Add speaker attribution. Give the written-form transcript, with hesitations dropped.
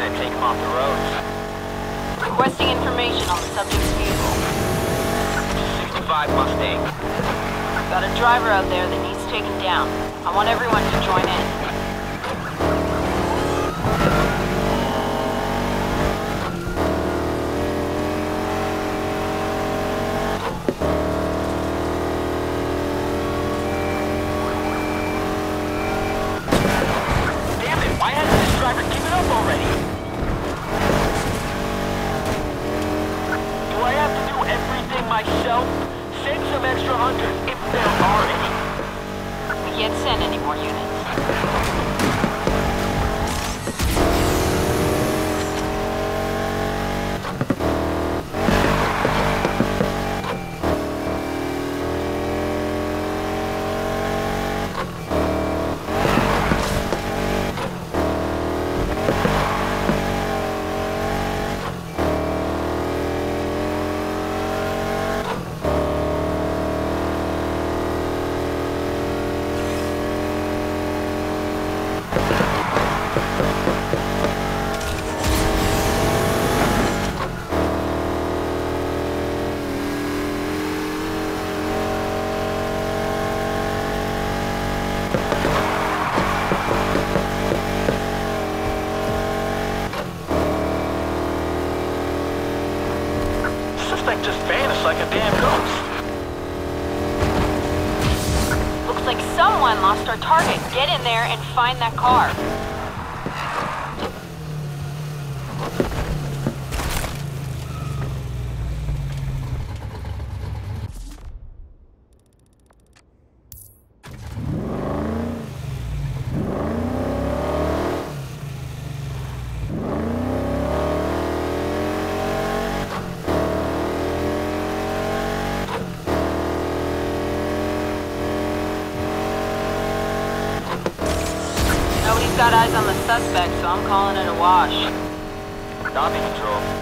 Speaker 1: to take him off the roads.
Speaker 2: Requesting information on the subject's vehicle.
Speaker 1: 65 Mustang.
Speaker 2: Got a driver out there that needs taken down. I want everyone to join in.
Speaker 1: Damn it, why hasn't this driver given up already? Do I have to do everything myself? Send some extra hunters, if there are any.
Speaker 2: We can't send any more units.
Speaker 1: Suspect just vanished like a damn ghost.
Speaker 2: Looks like someone lost our target. Get in there and find that car. Nobody's got eyes on the suspect, so I'm calling it a wash.
Speaker 1: Copy, Control.